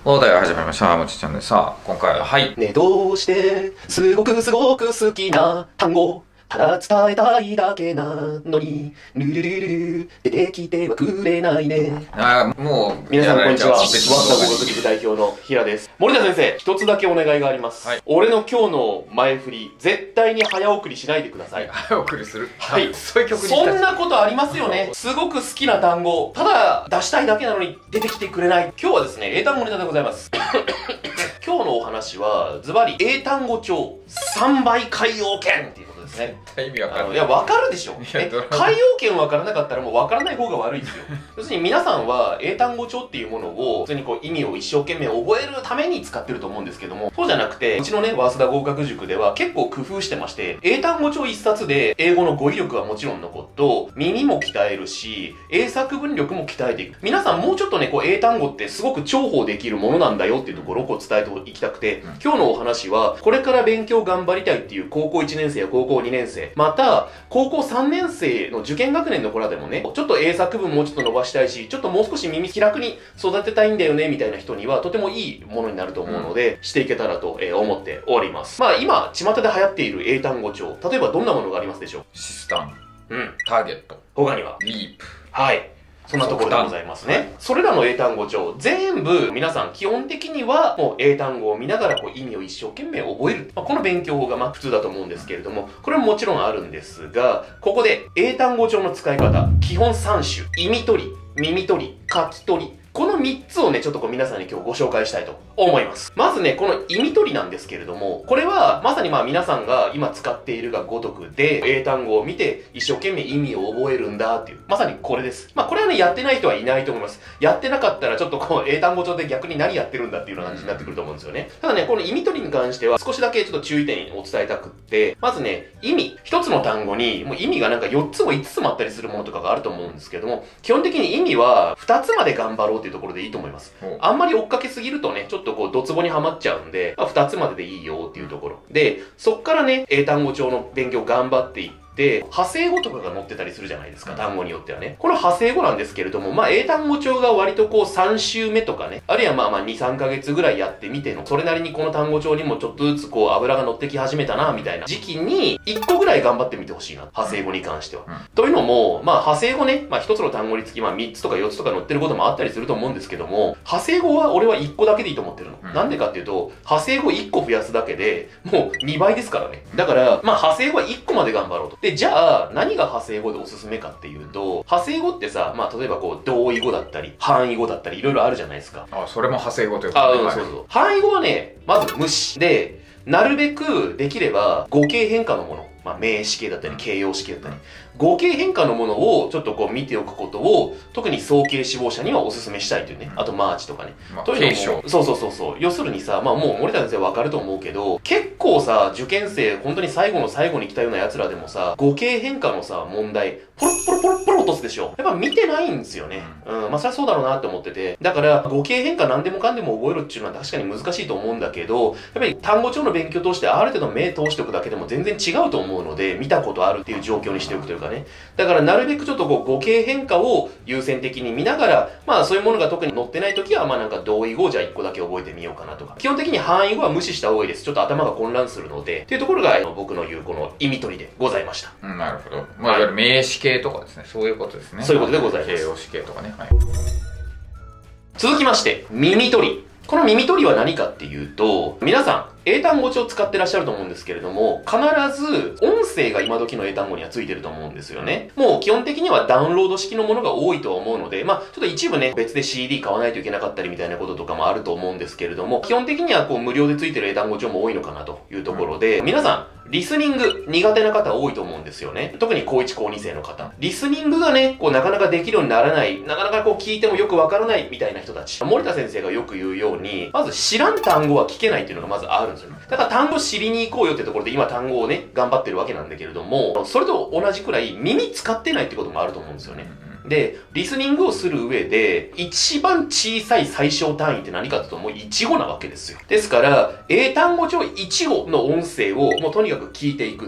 お題を始めました。もちちゃんでさ、今回は、はい。 ね、どうして、すごく好きな単語、ただ伝えたいだけなのに、ルルルルル、出てきてはくれないね。 もう、 皆さんこんにちは。ワンダ別語学部代表の平です。森田先生、一つだけお願いがあります。はい、俺の今日の前振り、絶対に早送りしないでください。 早送りする？ はい。 そういう曲にそんなことありますよね。すごく好きな単語、ただ出したいだけなのに出てきてくれない。今日はですね、英単語ネタでございます。今日のお話は、ズバリ英単語帳3倍海洋圏っていうことですね。 意味わかる。 いや、わかるでしょ。海洋圏わからなかったらもうわからない方が悪いですよ。要するに皆さんは英単語帳っていうものを、普通にこう意味を一生懸命覚えるために使ってると思うんですけども、そうじゃなくて、うちのね、早稲田合格塾では結構工夫してまして、英単語帳一冊で英語の語彙力はもちろんのこと、耳も鍛えるし、英作文力も鍛えていく。皆さんもうちょっとね、こう英単語ってすごく重宝できるものなんだよっていうところをこう伝えていきたくて、今日のお話は、これから勉強頑張りたいっていう高校1年生や高校2年生、また、高校3年生の受験学年の子らでもね、ちょっと英作文もうちょっと伸ばしたいし、ちょっともう少し耳気楽に育てたいんだよね、みたいな人には、とてもいいものになると思うので、していけたらと思っております。まあ今、巷で流行っている英単語帳、例えばどんなものがありますでしょう？ シスタン、ターゲット、 他にはリープ。 はい。そんなところでございますね。それらの英単語帳、全部皆さん基本的にはもう英単語を見ながらこう意味を一生懸命覚える。この勉強法が普通だと思うんですけれども、これももちろんあるんですが、ここで英単語帳の使い方、基本3種、意味取り、耳取り、書き取り。この3つをね、ちょっとこう皆さんに今日ご紹介したいと思います。まずね、この意味取りなんですけれども、これはまさに皆さんが今使っているがごとくで、英単語を見て一生懸命意味を覚えるんだっていう、まさにこれです。これはね、やってない人はいないと思います。やってなかったらちょっとこう英単語帳で逆に何やってるんだっていうような感じになってくると思うんですよね。ただね、この意味取りに関しては少しだけちょっと注意点を伝えたくって、まずね、意味。一つの単語にもう意味がなんか4つも5つもあったりするものとかがあると思うんですけども、基本的に意味は2つまで頑張ろうっていうところでいいと思います。あんまり追っかけすぎるとね、ちょっとこう、ドツボにはまっちゃうんで、2つまででいいよっていうところ。で、そっからね、英単語帳の勉強頑張っていって、派生語とかが載ってたりするじゃないですか、単語によってはね。この派生語なんですけれども、英単語帳が割とこう3週目とかね、あるいは2、3ヶ月ぐらいやってみての、それなりにこの単語帳にもちょっとずつこう油が乗ってき始めたな、みたいな時期に、1個ぐらい頑張ってみてほしいな、派生語に関しては。というのも、派生語ね、1つの単語につき3つとか4つとか載ってることもあったりすると思うんですけども、派生語は俺は1個だけでいいと思ってるの。なんでかっていうと、派生語1個増やすだけで、もう2倍ですからね。だから、派生語は1個まで頑張ろうと。で、じゃあ、何が派生語でおすすめかっていうと、派生語ってさ、例えばこう、同意語だったり、範囲語だったり、いろいろあるじゃないですか。 それも派生語ということそうそう。範囲語はね、まず無視。で、なるべくできれば語形変化のもの。名詞形だったり、形容詞形だったり、語形変化のものをちょっとこう見ておくことを、特に早慶志望者にはお勧めしたいというね。あとマーチとかね。というのも、そう。要するにさ、もう森田先生わかると思うけど、結構さ、受験生、本当に最後の最後に来たような奴らでもさ、語形変化のさ、問題、ポロ落とすでしょ。やっぱ見てないんですよね。それはそうだろうなって思ってて。だから、語形変化何でもかんでも覚えるっていうのは確かに難しいと思うんだけど、やっぱり単語帳の勉強としてある程度目通しておくだけでも全然違うと思うので、見たことあるっていう状況にしておくというかね。だからなるべくちょっとこう語形変化を優先的に見ながら、そういうものが特に載ってないときは、なんか同意語をじゃあ1個だけ覚えてみようかなとか。基本的に範囲語は無視した方がいいです。ちょっと頭が混乱するので。っていうところが僕の言うこの意味取りでございました。 なるほど。いわゆる名詞形とかですね。そういうことですね。 そういうことでございます。 形容詞形とかね。はい。 続きまして、耳取り。この耳取りは何かっていうと、皆さん、英単語帳を使ってらっしゃると思うんですけれども、必ず音声が今時の英単語にはついてると思うんですよね。もう基本的にはダウンロード式のものが多いとは思うので、ちょっと一部ね、別で CD 買わないといけなかったりみたいなこととかもあると思うんですけれども、基本的にはこう無料でついてる英単語帳も多いのかなというところで、皆さん、リスニング苦手な方多いと思うんですよね。特に高1高2生の方。リスニングがね、こうなかなかできるようにならない、なかなかこう聞いてもよくわからないみたいな人たち。森田先生がよく言うように、まず知らん単語は聞けないっていうのがまずあるんですよね。だから単語知りに行こうよってところで今単語をね、頑張ってるわけなんだけれども、それと同じくらい耳使ってないってこともあると思うんですよね。で、リスニングをする上で、一番小さい最小単位って何かというともう1語なわけですよ。ですから、英単語帳1語の音声をもうとにかく聞いていくっていうね。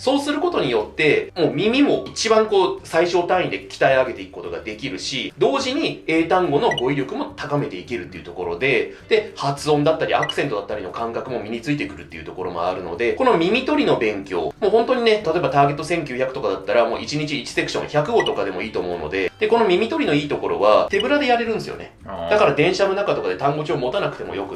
そうすることによって、もう耳も一番最小単位で鍛え上げていくことができるし、同時に英単語の語彙力も高めていけるっていうところで、発音だったりアクセントだったりの感覚も身についてくるっていうところもあるので、この耳取りの勉強、もう本当にね、例えばターゲット1900とかだったらもう1日1セクション100語とかでもいいと思うので、この耳取りのいいところは手ぶらでやれるんですよね。だから電車の中とかで単語帳持たなくてもよくって、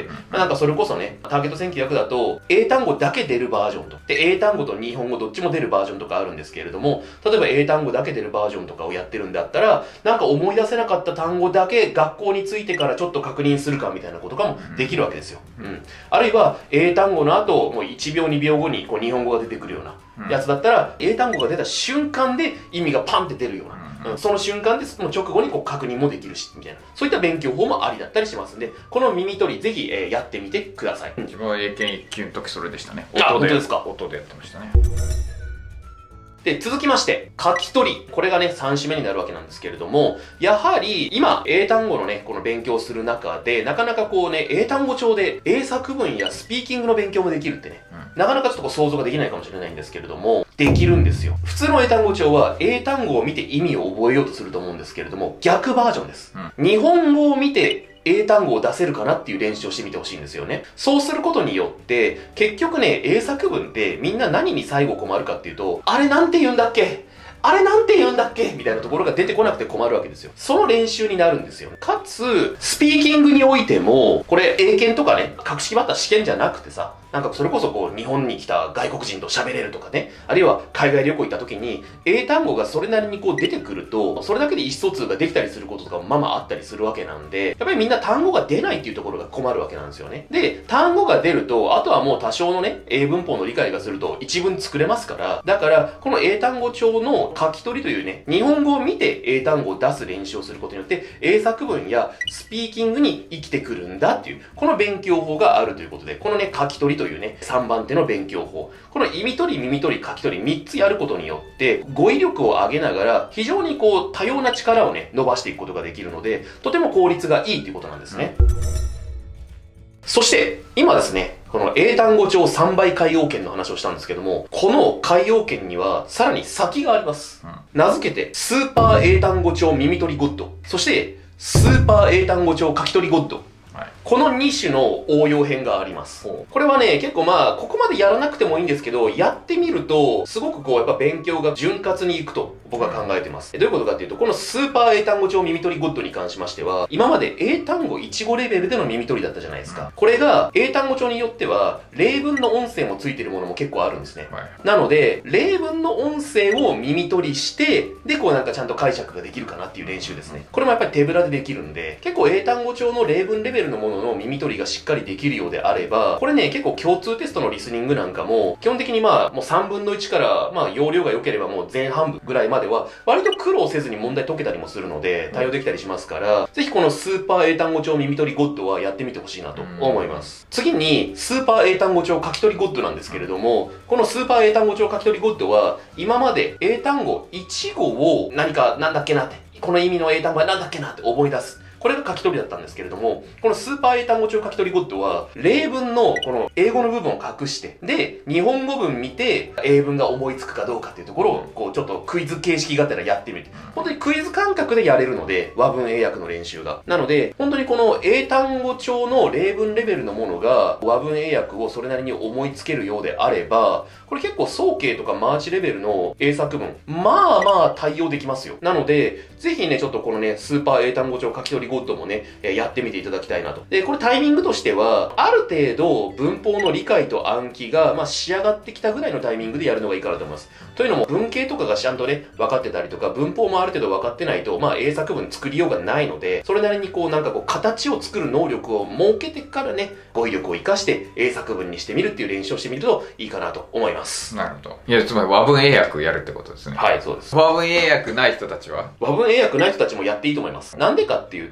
なんかそれこそね、ターゲット1900だと英単語だけ出るバージョンと、英単語と日本語どっちも出るバージョンとかあるんですけれども、例えば英単語だけ出るバージョンとかをやってるんだったら、なんか思い出せなかった単語だけ学校に着いてからちょっと確認するかみたいなことかもできるわけですよ。あるいは英単語の後、もう1秒2秒後に日本語が出てくるようなやつだったら、英単語が出た瞬間で意味がパンって出るような。その瞬間でその直後に確認もできるしみたいな、そういった勉強法もありだったりしますんで、この耳取りぜひ、やってみてください。 自分は英検1級の時それでしたね。 本当ですか。 音でやってましたね。 で、続きまして、書き取り。これがね、3種目になるわけなんですけれども、やはり、今、英単語のね、この勉強をする中で、なかなか英単語帳で、英作文やスピーキングの勉強もできるってね、なかなかちょっと想像ができないかもしれないんですけれども、できるんですよ。普通の英単語帳は、英単語を見て意味を覚えようとすると思うんですけれども、逆バージョンです。日本語を見て、英単語を出せるかなっていう練習をしてみてほしいんですよね。そうすることによって、結局ね、英作文ってみんな何に最後困るかっていうと、あれなんて言うんだっけあれなんて言うんだっけみたいなところが出てこなくて困るわけですよ。その練習になるんですよ。かつ、スピーキングにおいても、これ、英検とかね、格式ばった試験じゃなくてさ、なんかそれこそ日本に来た外国人と喋れるとかね、あるいは海外旅行行った時に、英単語がそれなりに出てくると、それだけで意思疎通ができたりすることとかもまあまああったりするわけなんで、やっぱりみんな単語が出ないっていうところが困るわけなんですよね。で、単語が出ると、あとはもう多少のね、英文法の理解がすると一文作れますから、だから、この英単語帳の書き取りというね、日本語を見て英単語を出す練習をすることによって、英作文やスピーキングに生きてくるんだっていう、この勉強法があるということで、このね、書き取りというね、3番手の勉強法。この意味取り、耳取り、書き取り3つやることによって、語彙力を上げながら、非常に多様な力をね、伸ばしていくことができるので、とても効率がいいということなんですね。そして、今ですね、この英単語帳3倍海洋圏の話をしたんですけども、この海洋圏にはさらに先があります。名付けて、スーパー英単語帳耳取りゴッド。そして、スーパー英単語帳書き取りゴッド。この2種の応用編があります。これはね、結構ここまでやらなくてもいいんですけど、やってみると、すごくやっぱ勉強が潤滑にいくと僕は考えてます。どういうことかっていうと、このスーパー英単語帳耳取りゴッドに関しましては、今まで英単語1語レベルでの耳取りだったじゃないですか。これが、英単語帳によっては、例文の音声もついてるものも結構あるんですね。なので、例文の音声を耳取りして、で、なんかちゃんと解釈ができるかなっていう練習ですね。これもやっぱり手ぶらでできるんで、結構英単語帳の例文レベルのものの耳取りがしっかりできるようであれば、これね、結構共通テストのリスニングなんかも、基本的にもう3分の1から、容量が良ければもう前半部ぐらいまでは、割と苦労せずに問題解けたりもするので、対応できたりしますから、ぜひこのスーパー英単語帳耳取りゴッドはやってみてほしいなと思います。次に、スーパー英単語帳書き取りゴッドなんですけれども、このスーパー英単語帳書き取りゴッドは、今まで英単語1語をなんだっけなって、この意味の英単語はなんだっけなって思い出す。これが書き取りだったんですけれども、このスーパー英単語帳書き取りゴッドは、例文のこの英語の部分を隠して、で、日本語文見て、英文が思いつくかどうかっていうところを、ちょっとクイズ形式がてらやってみる。本当にクイズ感覚でやれるので、和文英訳の練習が。なので、本当にこの英単語帳の例文レベルのものが、和文英訳をそれなりに思いつけるようであれば、これ結構早慶とかマーチレベルの英作文、対応できますよ。なので、ぜひね、ちょっとこのね、スーパー英単語帳書き取りゴッドもね、やってみていただきたいなと。で、これタイミングとしては、ある程度文法の理解と暗記が、仕上がってきたぐらいのタイミングでやるのがいいかなと思います。というのも、文系とかがちゃんとね、分かってたりとか、文法もある程度分かってないと、英作文作りようがないので、それなりに形を作る能力を設けてからね、語彙力を活かして英作文にしてみるっていう練習をしてみるといいかなと思います。 なるほど。いや、つまり和文英訳やるってことですね。 はい、そうです。 和文英訳ない人たちは和文英訳ない人たちもやっていいと思います。なんでかっていう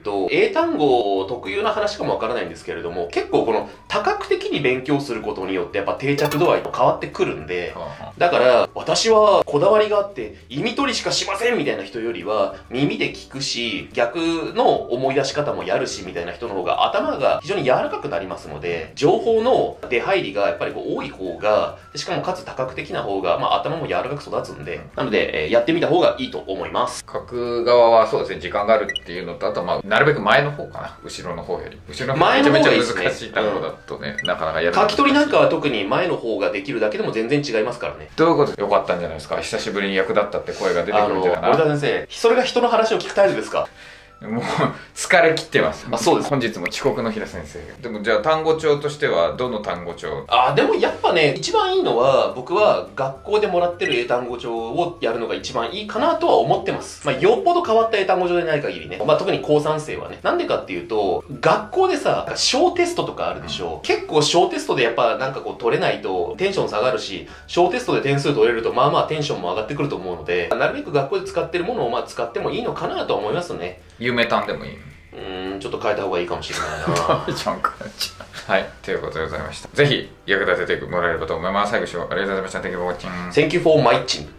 と、英単語特有な話かもわからないんですけれども、結構この多角的に勉強することによってやっぱ定着度合いも変わってくるんで、だから私はこだわりがあって意味取りしかしませんみたいな人よりは耳で聞くし、逆の思い出し方もやるしみたいな人の方が頭が非常に柔らかくなりますので、情報の出入りがやっぱり多い方が、しかもかつ多角的な方が、頭も柔らかく育つんで、なので、やってみた方がいいと思います。 書く側はそうですね、時間があるっていうのと、あとなるべく前の方かな、後ろの方より。後ろの方めちゃめちゃ難しい単語だとね、なかなかやるの書き取りなんかは特に前の方ができるだけでも全然違いますからね。 どういうことよかったんじゃないですか。久しぶりに役立ったって声が出てくるんじゃないかな。 森田先生、それが人の話を聞くタイプですか？ もう疲れ切ってます。 そうです。 本日も遅刻の平先生。でもじゃあ単語帳としてはどの単語帳？ でもやっぱね、一番いいのは僕は学校でもらってる英単語帳をやるのが一番いいかなとは思ってます。よっぽど変わった英単語帳でない限りね。特に高3生はね。なんでかっていうと、学校でさ、小テストとかあるでしょ。結構小テストでやっぱ取れないとテンション下がるし、小テストで点数取れるとテンションも上がってくると思うので、なるべく学校で使ってるものを使ってもいいのかなとは思いますね。 夢単でもいい？ ちょっと変えた方がいいかもしれないな。 はい、ということでございました。ぜひ役立ててもらえればと思います。最後、ありがとうございました。Thank you for watching. Thank you for watching.